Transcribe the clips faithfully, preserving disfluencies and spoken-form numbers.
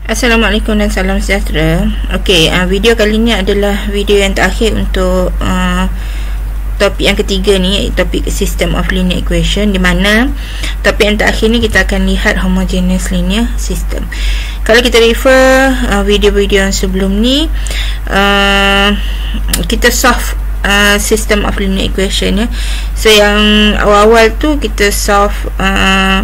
Assalamualaikum dan salam sejahtera. Okey, uh, video kali ni adalah video yang terakhir untuk uh, topik yang ketiga ni, topik system of linear equation, di mana topik yang terakhir ni kita akan lihat homogeneous linear system. Kalau kita refer uh, video-video yang sebelum ni, uh, kita solve uh, system of linear equation ya. So yang awal-awal tu kita solve uh,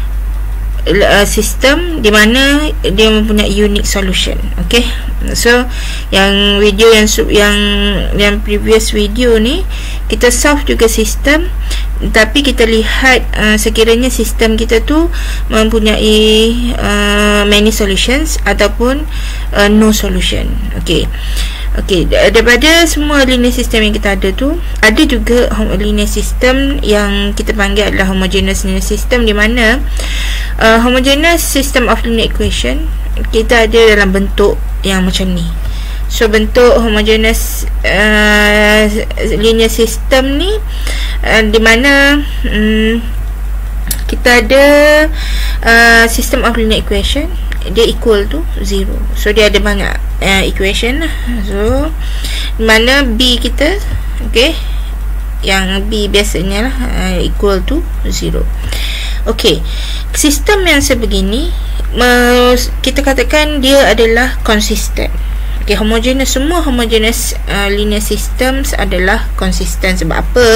sistem di mana dia mempunyai unique solution. Okey, so yang video yang yang yang previous video ni kita solve juga sistem, tapi kita lihat uh, sekiranya sistem kita tu mempunyai uh, many solutions ataupun uh, no solution. Okey. Okey, daripada semua linear system yang kita ada tu, ada juga linear system yang kita panggil adalah homogeneous linear system, di mana uh, homogeneous system of linear equation kita ada dalam bentuk yang macam ni. So bentuk homogeneous uh, linear system ni uh, di mana um, kita ada uh, system of linear equation, dia equal to zero. So dia ada banyak uh, equation lah. So mana B kita, okay, yang B biasanya lah uh, equal to zero. Okay, sistem yang sebegini kita katakan dia adalah konsisten. Okay, homogeneous, semua homogeneous uh, linear systems adalah konsisten. Sebab apa?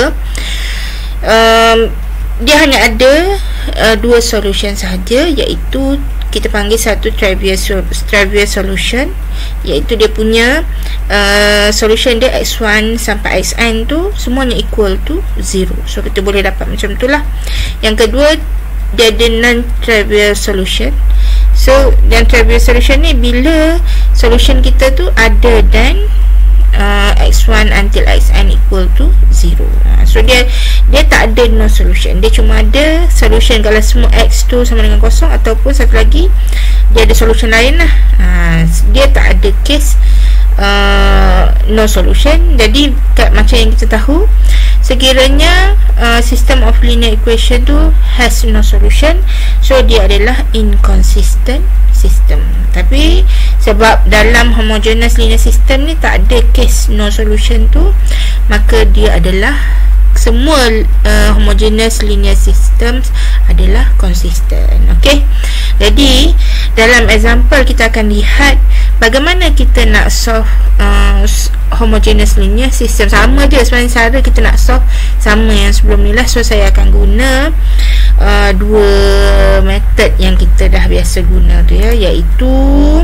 Um, dia hanya ada uh, dua solution sahaja, iaitu kita panggil satu trivial, trivial solution, iaitu dia punya uh, solution dia x one sampai xn tu semuanya equal to zero. So kita boleh dapat macam tu lah. Yang kedua, dia ada non-trivial solution. So yang trivial solution ni bila solution kita tu other than uh, x one until xn equal to zero. So dia dia tak ada no solution, dia cuma ada solution kalau semua x tu sama dengan kosong, ataupun satu lagi dia ada solution lain lah. uh, Dia tak ada case uh, no solution. Jadi kat, macam yang kita tahu, sekiranya uh, system of linear equation tu has no solution, so dia adalah inconsistent system. Tapi sebab dalam homogeneous linear system ni tak ada case no solution tu, maka dia adalah semua uh, homogeneous linear systems adalah konsisten. Okey, jadi dalam example kita akan lihat bagaimana kita nak solve uh, homogeneous linear system. Sama je sebenarnya cara kita nak solve, sama yang sebelum ni lah. So saya akan guna uh, dua method yang kita dah biasa guna tu ya, iaitu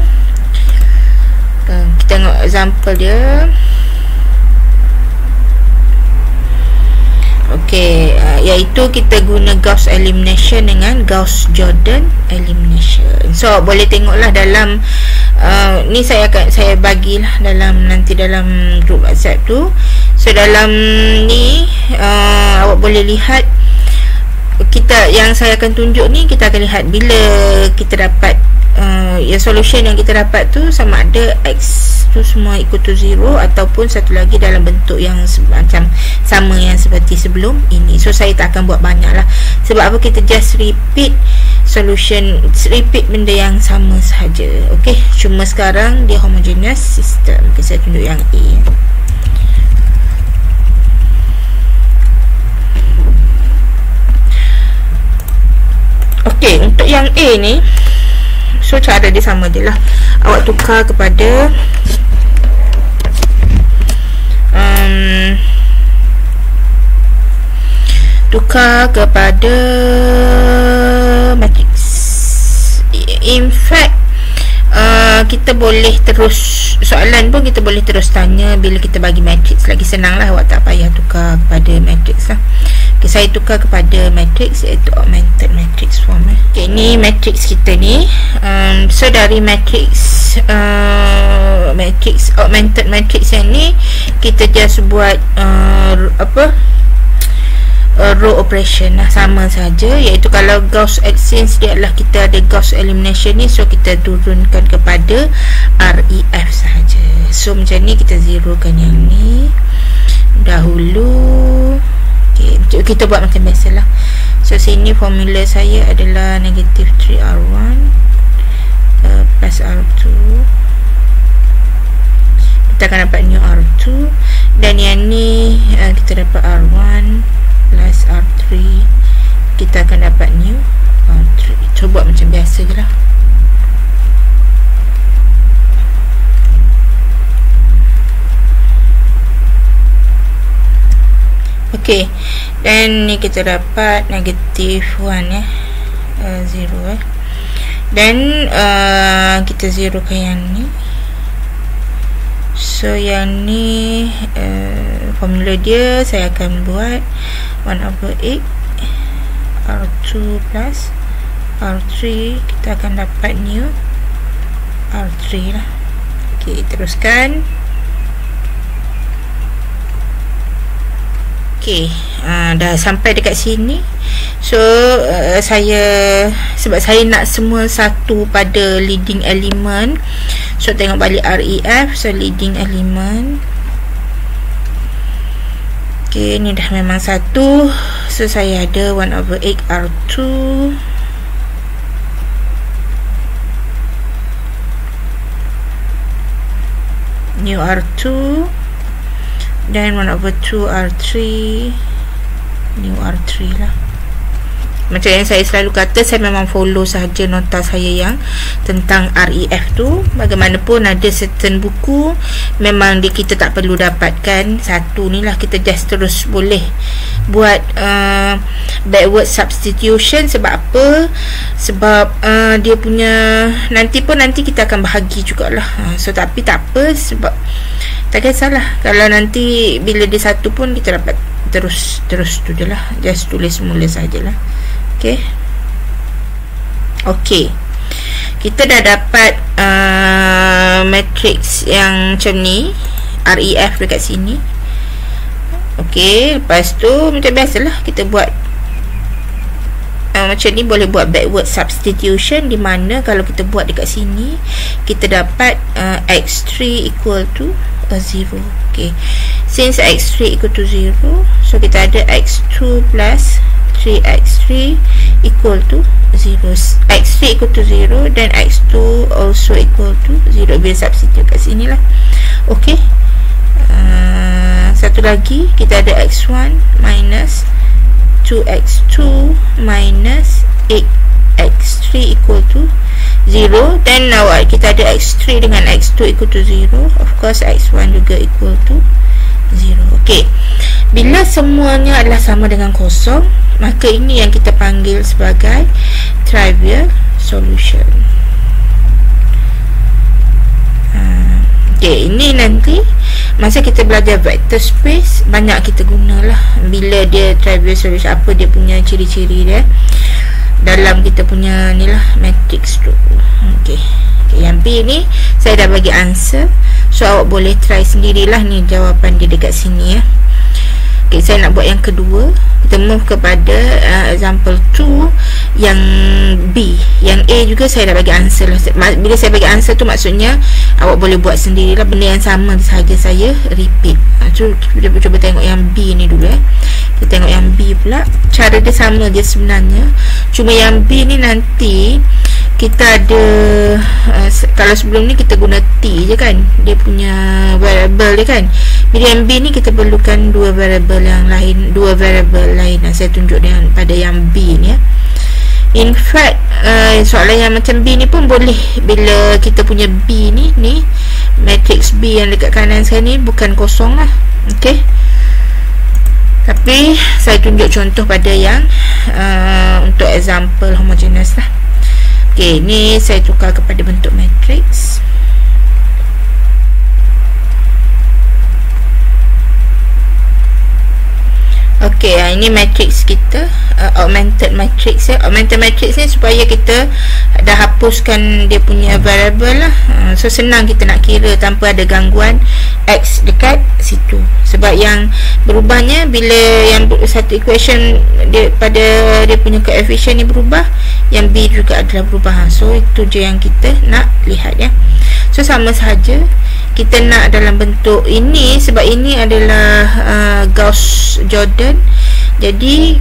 uh, kita tengok example dia. Okey, uh, iaitu kita guna Gauss elimination dengan Gauss-Jordan elimination. So boleh tengoklah dalam uh, ni saya akan saya bagilah dalam nanti dalam group WhatsApp tu. So dalam ni uh, awak boleh lihat, kita yang saya akan tunjuk ni kita akan lihat bila kita dapat uh, ya solution yang kita dapat tu sama ada x tu semua equal to zero, ataupun satu lagi dalam bentuk yang macam sama yang seperti sebelum ini. So saya tak akan buat banyak lah. Sebab apa? Kita just repeat solution, repeat benda yang sama sahaja. Okay, cuma sekarang dia homogeneous system. Okay, saya tunjuk yang A. Okay, untuk yang A ni, so cara dia sama je lah. Awak tukar kepada um, tukar kepada matrix. In fact uh, kita boleh terus soalan pun kita boleh terus tanya bila kita bagi matrix. Lagi senang lah, awak tak payah tukar kepada matrix lah. Okay, saya tukar kepada matrix, iaitu augmented matrix form eh. Okay, ni matrix kita ni. um, So dari matrix uh, matrix augmented matrix yang ni, kita just buat uh, apa uh, row operation lah, sama saja. Iaitu kalau Gauss exchange dia adalah kita ada Gauss elimination ni, so kita turunkan kepada R E F sahaja. So macam ni kita zerokan yang ni dahulu. Okay, kita buat macam biasalah. So sini formula saya adalah negative three R one uh, plus R two, kita akan dapat new R two. Dan yang ni uh, kita dapat R one plus R three, kita akan dapat new R three. Cuba buat macam biasa je lah. Okey, dan ni kita dapat negatif one eh, uh, zero eh. Dan uh, kita zero ke yang ni. So yang ni uh, formula dia saya akan buat one over eight R two plus R three, kita akan dapat new R three lah. Okey, teruskan. Okey, uh, dah sampai dekat sini. So uh, saya, sebab saya nak semua satu pada leading element, so tengok balik R E F. So leading element, okey, ni dah memang satu. So saya ada one over eight R two new R two, dan one over two R three new R three lah. Macam yang saya selalu kata, saya memang follow sahaja nota saya yang tentang R E F tu. Bagaimanapun ada certain buku memang di, kita tak perlu dapatkan satu ni lah, kita just terus boleh buat uh, backward substitution. Sebab apa? Sebab uh, dia punya nanti pun nanti kita akan bahagi jugalah. uh, So tapi tak apa, sebab tak kisahlah kalau nanti bila dia satu pun kita dapat terus terus tu je lah, just tulis semula sajalah. Okey, okey, kita dah dapat uh, matrix yang macam ni, R E F dekat sini. Okey, lepas tu macam biasalah kita buat uh, macam ni, boleh buat backward substitution, di mana kalau kita buat dekat sini kita dapat uh, x three equal to uh, zero. Okey, since x three equal to zero, so kita ada x two plus three x three equal to zero. X three equal to zero dan x two also equal to zero. Bila substitute kat sini lah. Okey, uh, satu lagi kita ada x one minus two x two minus eight x three equal to zero. Dan now kita ada x three dengan x two equal to zero. Of course x one juga equal to zero. Okey, bila semuanya adalah sama dengan kosong, maka ini yang kita panggil sebagai trivial solution. uh, Okey, ini nanti masa kita belajar vector space banyak kita gunalah. Bila dia trivial solution, apa dia punya ciri-ciri dia dalam kita punya ni lah matrix tu. Okey, okay, yang B ni saya dah bagi answer, so awak boleh try sendirilah. Ni jawapan dia dekat sini ya. Okey, saya nak buat yang kedua. Kita move kepada uh, example two yang B. Yang A juga saya dah bagi answer lah. Bila saya bagi answer tu maksudnya awak boleh buat sendirilah, benda yang sama sahaja saya repeat. uh, so, kita cuba tengok yang B ni dulu eh. Kita tengok yang B pula. Cara dia sama je sebenarnya, cuma yang B ni nanti kita ada uh, kalau sebelum ni kita guna T je kan, dia punya variable dia kan. Bila yang B ni kita perlukan dua variable yang lain, dua variable lain. Nah, saya tunjuk dengan pada yang B ni ya. In fact uh, soalan yang macam B ni pun boleh. Bila kita punya B ni, ni matrix B yang dekat kanan saya ni bukan kosong lah. Okey, tapi saya tunjuk contoh pada yang uh, untuk example homogeneous lah. Okey, ni saya tukar kepada bentuk matrix. Okey, ini matrix kita, uh, augmented matrix ya. Augmented matrix ni supaya kita dah hapuskan dia punya variable lah. uh, So senang kita nak kira tanpa ada gangguan X dekat situ. Sebab yang berubahnya bila yang satu equation dia pada dia punya coefficient ni berubah, yang B juga adalah berubah. So itu je yang kita nak lihat ya. So sama sahaja kita nak dalam bentuk ini, sebab ini adalah uh, Gauss Jordan. Jadi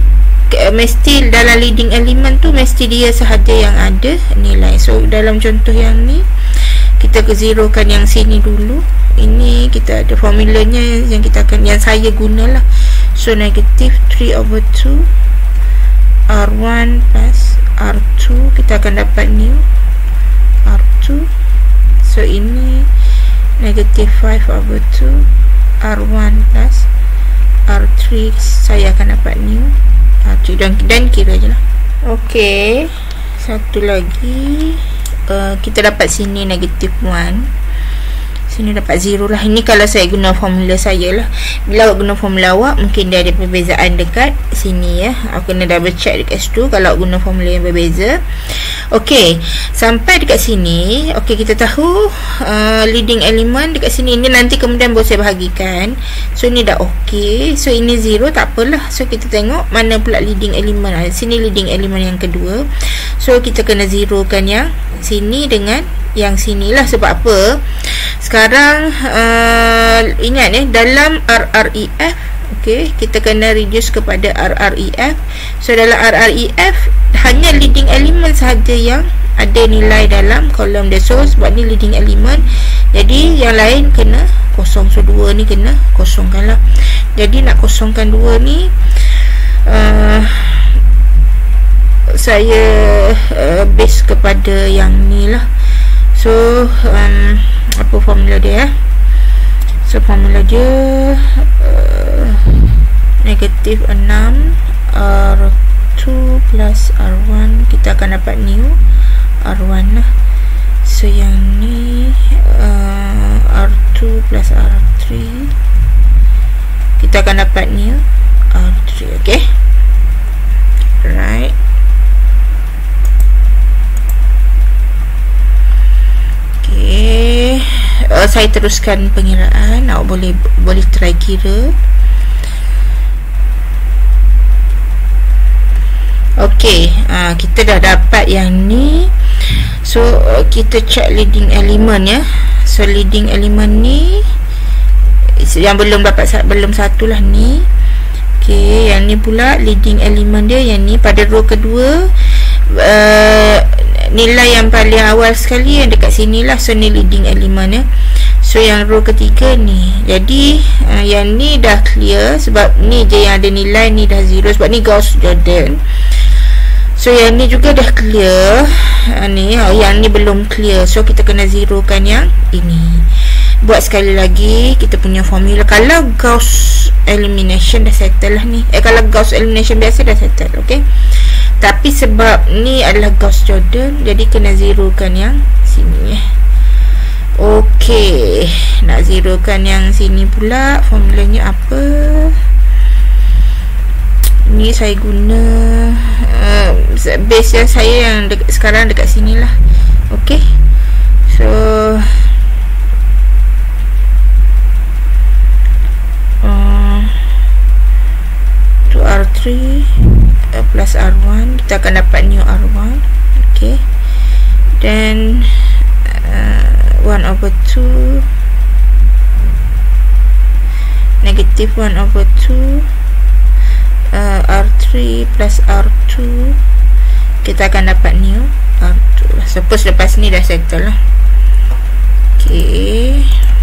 mesti dalam leading element tu mesti dia sahaja yang ada nilai. So dalam contoh yang ni kita ke zerokan yang sini dulu. Ini kita ada formulanya yang kita akan, yang saya gunalah. So negative three over two R one plus R two, kita akan dapat new R two. So ini negative five over two R one plus R three, saya akan dapat new R three, dan, dan kira je lah. ok, satu lagi, uh, kita dapat sini negative one, sini dapat zero lah. Ini kalau saya guna formula saya lah. Bila awak guna formula awak, mungkin dia ada perbezaan dekat sini ya. Aku kena double check dekat situ kalau guna formula yang berbeza. ok, sampai dekat sini. ok, kita tahu uh, leading element dekat sini. Ini nanti kemudian boleh saya bahagikan. So ini dah ok. So ini zero, tak apalah. So kita tengok mana pula leading element. Sini leading element yang kedua. So kita kena zerokan yang sini dengan yang sini lah. Sebab apa? Sekarang uh, ingat eh, dalam R R E F, okay, kita kena reduce kepada R R E F. So dalam R R E F hanya leading element sahaja yang ada nilai dalam kolom dia. So sebab ni leading element, jadi yang lain kena kosong. So dua ni kena kosongkan lah. Jadi nak kosongkan dua ni, uh, saya uh, base kepada yang ni lah. So um, apa formula dia eh? So formula dia uh, negative enam R two plus R one, kita akan dapat new R one lah. So yang ni uh, R two plus R three, kita akan dapat new R three. ok, right. Okay. Uh, saya teruskan pengiraan. Awak boleh boleh try kira. Okey, uh, kita dah dapat yang ni. So uh, kita check leading element ya. So leading element ni yang belum dapat, belum satu lah ni. Okey, yang ni pula leading element dia, yang ni pada row kedua. Uh, nilai yang paling awal sekali yang dekat sini lah. So ni leading element ya. So yang row ketiga ni. Jadi uh, yang ni dah clear sebab ni je yang ada nilai, ni dah zero sebab ni Gauss-Jordan. So yang ni juga dah clear. uh, Ni uh, yang ni belum clear. So kita kena zerokan yang ini. Buat sekali lagi kita punya formula. Kalau Gauss elimination dah settle lah ni. Eh kalau Gauss elimination biasa dah settle. ok, tapi sebab ni adalah Gauss-Jordan, jadi kena zerokan yang sini eh. Okey, nak zerokan yang sini pula. Formulanya apa? Ni saya guna uh, base yang saya yang de sekarang dekat sini lah. Okey, so uh, to R three uh, plus R one, kita akan dapat new R one. Okey, then uh, one over two negative one over two uh, R three plus R two, kita akan dapat new R two. Suppose lepas ni dah settle lah. ok,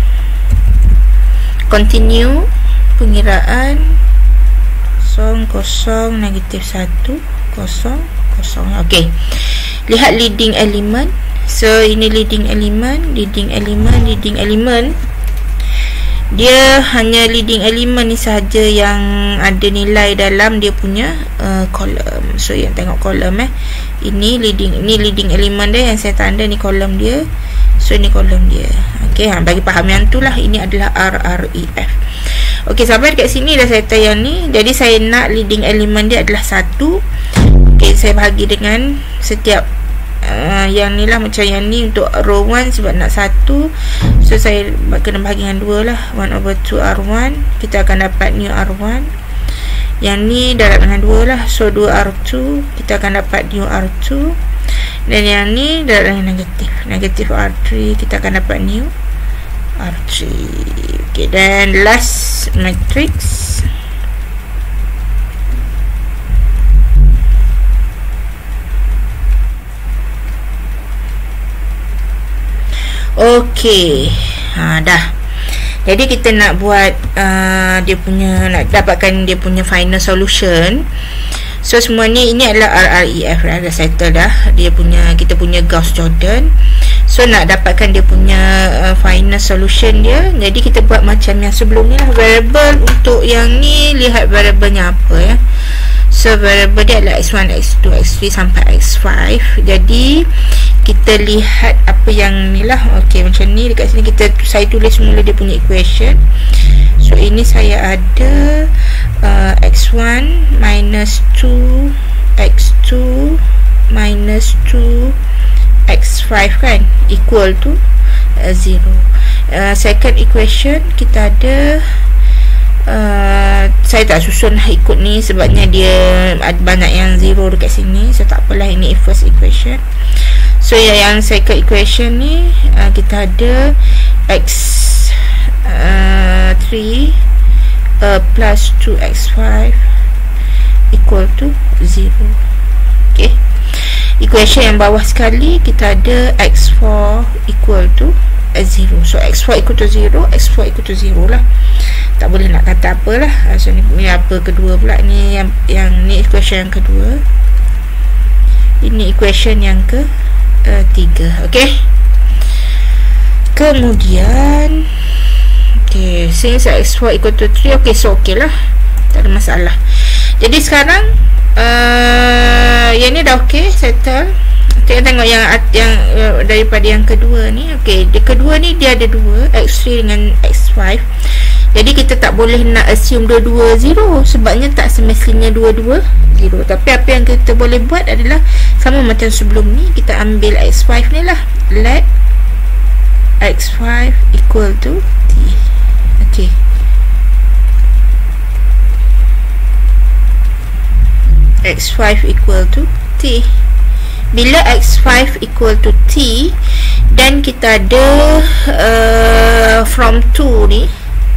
continue pengiraan. Kosong, kosong, negatif satu, kosong, kosong. ok, lihat leading element. So ini leading element, leading element, leading element. Dia hanya leading element ni sahaja yang ada nilai dalam dia punya uh, kolom. So yang tengok kolom eh. Ini leading, ni leading element dia yang saya tanda ni kolom dia. So ini kolom dia. Okey, ha, bagi faham yang tu lah, ini adalah R R E F. Okey, sampai dekat sini dah saya tayang ni. Jadi saya nak leading element dia adalah satu. Okey, saya bahagi dengan setiap Uh, yang ni lah, macam yang ni untuk row one sebab nak satu. So saya kena bahagi dengan dua lah. one over two R one, kita akan dapat new R one. Yang ni darab dengan dua lah. So dua R two, kita akan dapat new R two. Dan yang ni darab dengan negatif, negatif R three, kita akan dapat new R three. Okay, dan last matrix. Okey, ha, dah. Jadi kita nak buat uh, dia punya, nak dapatkan dia punya final solution. So semua ni, ini adalah R R E F dah, dah settle dah. Dia punya, kita punya Gauss Jordan. So nak dapatkan dia punya uh, final solution dia, jadi kita buat macam yang sebelum ni lah. Variable untuk yang ni, lihat variabelnya apa ya. So variable dia adalah x one, x two, x three sampai x five. Jadi kita lihat apa yang ni lah. Okey, macam ni dekat sini kita, saya tulis semula dia punya equation. So ini saya ada uh, x one minus two x two minus two x five kan, equal to uh, zero. Uh, second equation kita ada uh, saya tak susun lah ikut ni sebabnya dia ada banyak yang zero dekat sini. So tak apalah, ini first equation. So yang second equation ni uh, kita ada x uh, three uh, plus two x five equal to zero. Okay, equation yang bawah sekali kita ada x four equal to zero. So x four equal to zero, x four equal to zero lah. Tak boleh nak kata apalah. So ni, ni apa kedua pula ni, yang yang ni equation yang kedua. Ini equation yang ke uh, tiga. Okey. Kemudian okey, since x four equal to three, okey, so okey lah, tak ada masalah. Jadi sekarang uh, yang ni dah okey, settle. Kita tengok yang yang uh, daripada yang kedua ni. Okey, di kedua ni dia ada dua, x three dengan x five. Jadi kita tak boleh nak assume dua-dua zero, sebabnya tak semestinya dua-dua zero. Tapi apa yang kita boleh buat adalah sama macam sebelum ni, kita ambil x five ni lah. Let x five equal to t. Okey, x five equal to t. Bila x five equal to t, dan kita ada uh, from two ni,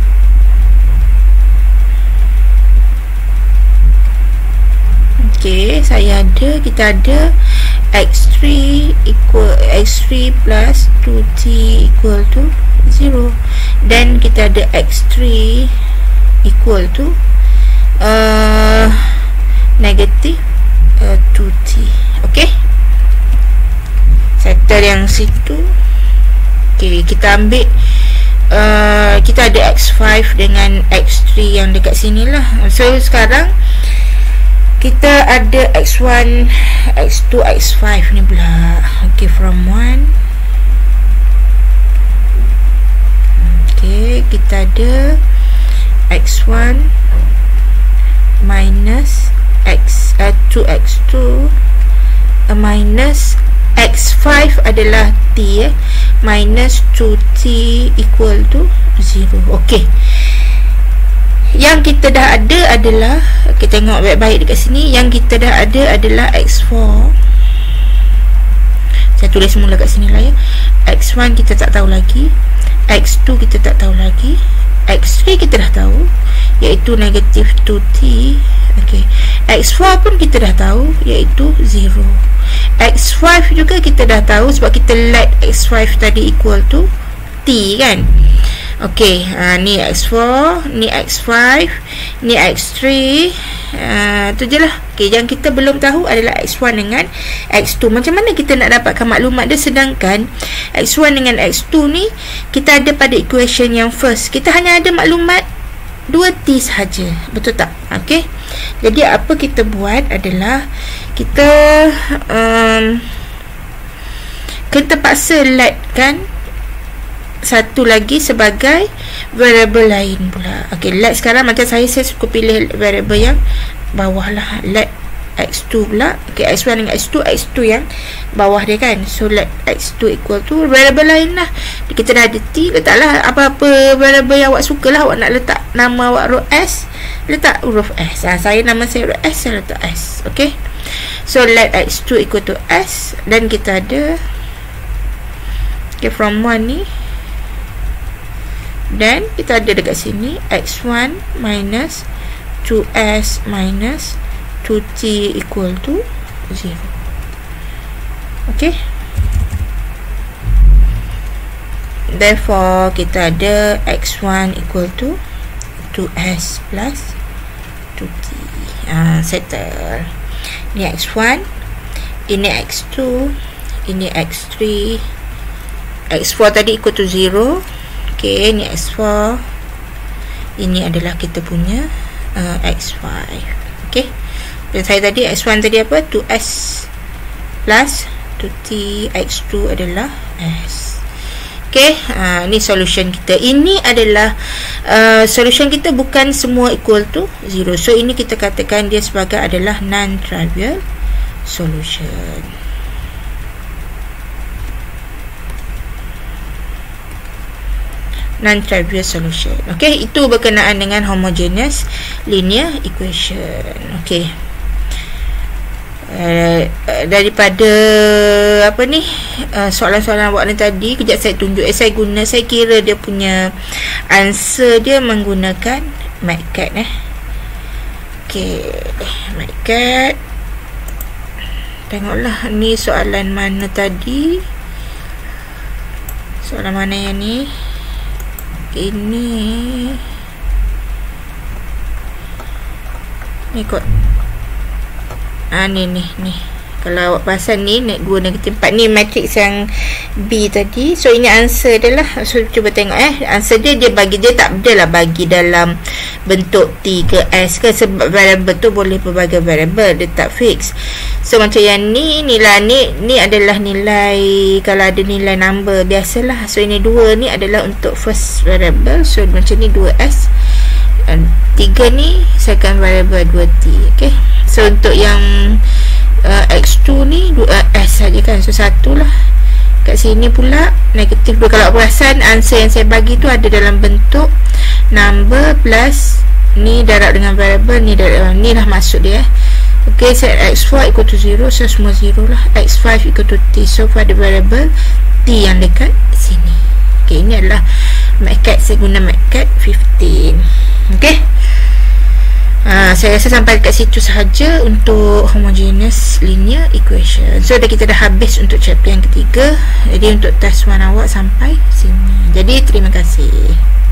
okey, saya ada, kita ada x three equal x three plus two t equal to zero, dan kita ada x three equal to uh, negative uh, two t. Okey, settle yang situ. Okey, kita ambil uh, kita ada x five dengan x three yang dekat sini lah. So sekarang kita ada x one, x two, x five ni pula. Okey, from one. Okey, kita ada x one minus x uh, two x two uh, minus x five adalah t eh, minus two t equal to zero. Okey, yang kita dah ada adalah, kita tengok baik-baik dekat sini, yang kita dah ada adalah x four. Saya tulis semula kat sini lah ya. x one kita tak tahu lagi, x two kita tak tahu lagi, x three kita dah tahu, iaitu negative two t. Okey, x four pun kita dah tahu, iaitu zero. x five juga kita dah tahu sebab kita let x five tadi equal to t kan. Okey, uh, ni x four, ni x five, ni x three. Uh, tu je lah. Okey, yang kita belum tahu adalah x one dengan x two. Macam mana kita nak dapatkan maklumat dia, sedangkan x one dengan x two ni kita ada pada equation yang first. Kita hanya ada maklumat dua t sahaja. Betul tak? Okey. Jadi apa kita buat adalah kita um, kita paksa let kan satu lagi sebagai variable lain pula. Okey, let sekarang macam saya saya suka pilih variable yang bawah lah. Let x two pula. Okey, x one dengan x two, x two yang bawah dia kan. So let x two equal to variable lain lah. Kita dah ada t, letaklah apa-apa variable yang awak suka lah. Awak nak letak nama awak huruf s, letak huruf s. Ha, saya nama saya huruf s, saya letak s. Okey, so let x two equal to s, dan kita ada okay, from one ni, dan kita ada dekat sini x one minus two s minus two t equal to zero. Okey, Therefore kita ada x one equal to two s plus two t. Ah, settle. Ini x one, ini x two, ini x three, x four tadi equal to zero. Okay, ini x four, ini adalah kita punya uh, x five. Okay, dan saya tadi x one tadi apa? two s plus two t, x two adalah s. Okay, uh, ini solution kita. Ini adalah uh, solution kita bukan semua equal to zero. So ini kita katakan dia sebagai adalah non-trivial solution. Non-trivial solution. Okay, itu berkenaan dengan homogeneous linear equation. Okay, uh, daripada apa ni uh, soalan-soalan awak ni tadi, kejap saya tunjuk. Eh, saya guna, saya kira dia punya answer dia menggunakan MATCAD eh. Okay, MATCAD. Tengoklah ni soalan mana tadi. Soalan mana yang ni? Ini ni kot. Ah, ni ni ni. Kalau awak perasan ni net dua negatif empat ni matrix yang B tadi. So ini answer dia lah. So cuba tengok eh. Answer dia dia bagi, dia tak ada lah bagi dalam bentuk T ke S ke, sebab variable tu boleh berbagai variable, dia tak fix. So macam yang ni, nilai ni ni adalah nilai, kalau ada nilai number biasalah. So ini dua ni adalah untuk first variable. So macam ni dua S, dan tiga ni second variable dua T. Okay, so untuk yang uh, x two ni dua S saja kan. So satu lah. Kat sini pula negatif dua. Kalau perasan answer yang saya bagi tu ada dalam bentuk number plus ni darab dengan variable ni darab, ni lah maksud dia. Okay, set x four equal to zero. So semua zero lah. X five equal to T. So pada variable T yang dekat sini. Okay, ini adalah MATCAD. Saya guna MATCAD fifteen. Okay, uh, saya rasa sampai dekat situ sahaja untuk homogeneous linear equation. So dah kita dah habis untuk chapter yang ketiga. Jadi untuk test one awak sampai sini. Jadi terima kasih.